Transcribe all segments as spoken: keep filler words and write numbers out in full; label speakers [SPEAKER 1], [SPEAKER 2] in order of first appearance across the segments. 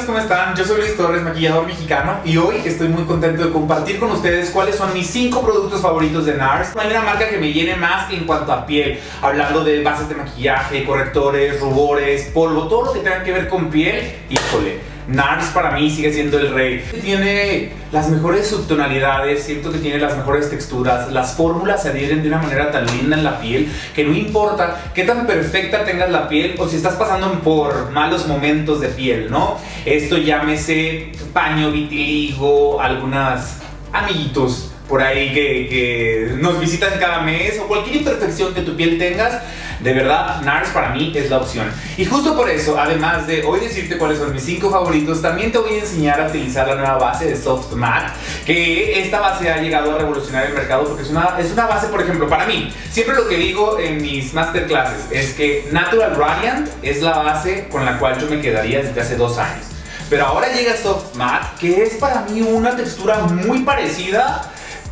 [SPEAKER 1] amigos, ¿cómo están? Yo soy Luis Torres, maquillador mexicano, y hoy estoy muy contento de compartir con ustedes cuáles son mis cinco productos favoritos de NARS. No hay una marca que me llene más en cuanto a piel, hablando de bases de maquillaje, correctores, rubores, polvo, todo lo que tenga que ver con piel. Híjole, NARS para mí sigue siendo el rey. Tiene las mejores subtonalidades, siento que tiene las mejores texturas, las fórmulas se adhieren de una manera tan linda en la piel que no importa qué tan perfecta tengas la piel o si estás pasando por malos momentos de piel, ¿no? Esto llámese paño, vitiligo, algunas amiguitos por ahí que, que nos visitan cada mes o cualquier imperfección que tu piel tengas. De verdad, NARS para mí es la opción. Y justo por eso, además de hoy decirte cuáles son mis cinco favoritos, también te voy a enseñar a utilizar la nueva base de Soft Matte. Que esta base ha llegado a revolucionar el mercado porque es una, es una base, por ejemplo, para mí. Siempre lo que digo en mis masterclasses es que Natural Radiant es la base con la cual yo me quedaría desde hace dos años. Pero ahora llega Soft Matte, que es para mí una textura muy parecida,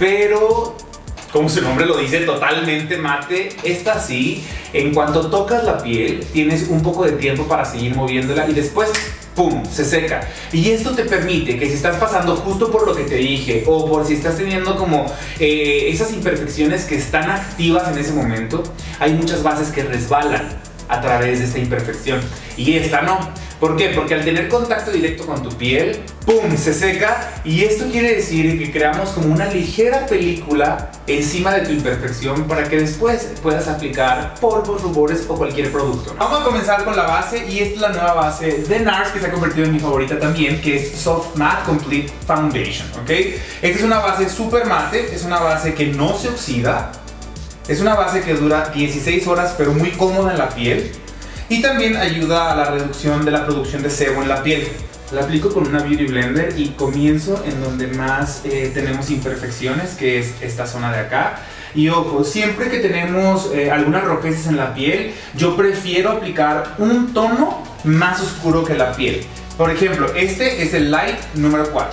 [SPEAKER 1] pero como su nombre lo dice, totalmente mate. Esta sí, en cuanto tocas la piel, tienes un poco de tiempo para seguir moviéndola y después, ¡pum!, se seca. Y esto te permite que si estás pasando justo por lo que te dije o por si estás teniendo como eh, esas imperfecciones que están activas en ese momento, hay muchas bases que resbalan a través de esta imperfección y esta no. ¿Por qué? Porque al tener contacto directo con tu piel, ¡pum!, se seca, y esto quiere decir que creamos como una ligera película encima de tu imperfección para que después puedas aplicar polvos, rubores o cualquier producto, ¿no? Vamos a comenzar con la base, y esta es la nueva base de NARS que se ha convertido en mi favorita también, que es Soft Matte Complete Foundation, ¿ok? Esta es una base súper mate, es una base que no se oxida, es una base que dura dieciséis horas pero muy cómoda en la piel. Y también ayuda a la reducción de la producción de sebo en la piel. La aplico con una Beauty Blender y comienzo en donde más eh, tenemos imperfecciones, que es esta zona de acá. Y ojo, siempre que tenemos eh, algunas rojeces en la piel, yo prefiero aplicar un tono más oscuro que la piel. Por ejemplo, este es el Light número cuatro.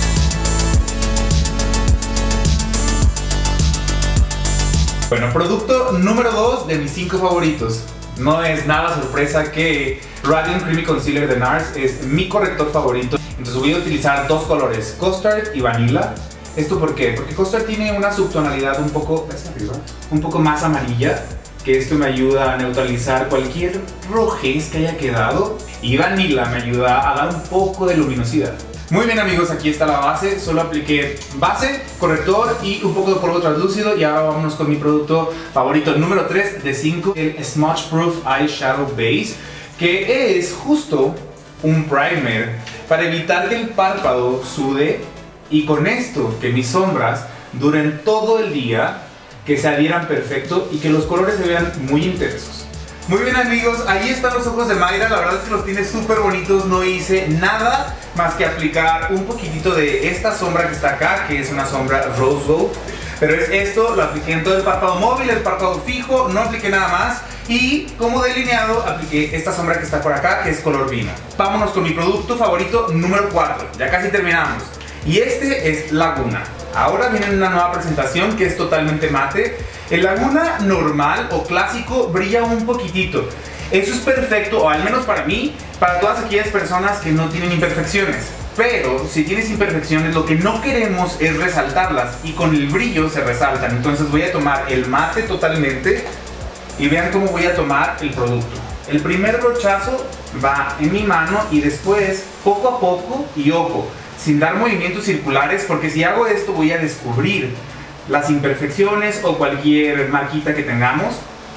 [SPEAKER 1] Bueno, producto número dos de mis cinco favoritos. No es nada sorpresa que Radiant Creamy Concealer de NARS es mi corrector favorito. Entonces voy a utilizar dos colores, Custard y Vanilla. ¿Esto por qué? Porque Custard tiene una subtonalidad un poco, hacia arriba, un poco más amarilla, que esto me ayuda a neutralizar cualquier rojez que haya quedado. Y Vanilla me ayuda a dar un poco de luminosidad. Muy bien amigos, aquí está la base. Solo apliqué base, corrector y un poco de polvo translúcido. Y ahora vámonos con mi producto favorito número tres de cinco, el Smudge Proof Eyeshadow Base, que es justo un primer para evitar que el párpado sude, y con esto que mis sombras duren todo el día, que se adhieran perfecto y que los colores se vean muy intensos. Muy bien amigos, ahí están los ojos de Mayra. La verdad es que los tiene súper bonitos. No hice nada más que aplicar un poquitito de esta sombra que está acá, que es una sombra Rose Gold. Pero es esto, lo apliqué en todo el párpado móvil, el párpado fijo, no apliqué nada más. Y como delineado apliqué esta sombra que está por acá, que es color vino. Vámonos con mi producto favorito número cuatro, ya casi terminamos. Y este es Laguna. Ahora viene una nueva presentación que es totalmente mate. El Laguna normal o clásico brilla un poquitito. Eso es perfecto, o al menos para mí, para todas aquellas personas que no tienen imperfecciones. Pero si tienes imperfecciones, lo que no queremos es resaltarlas, y con el brillo se resaltan. Entonces voy a tomar el mate totalmente y vean cómo voy a tomar el producto. El primer brochazo va en mi mano y después poco a poco, y ojo, sin dar movimientos circulares, porque si hago esto voy a descubrir las imperfecciones o cualquier marquita que tengamos.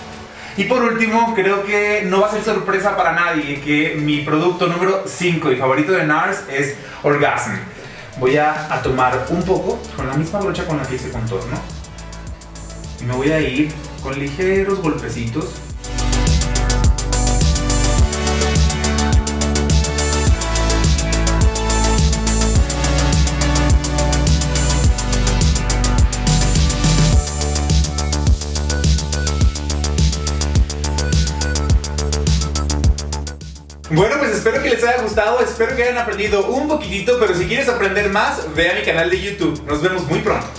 [SPEAKER 1] Y por último, creo que no va a ser sorpresa para nadie que mi producto número cinco y favorito de NARS es Orgasm. Voy a, a tomar un poco con la misma brocha con la que hice contorno y me voy a ir con ligeros golpecitos. Bueno, pues espero que les haya gustado, espero que hayan aprendido un poquitito, pero si quieres aprender más, ve a mi canal de YouTube. Nos vemos muy pronto.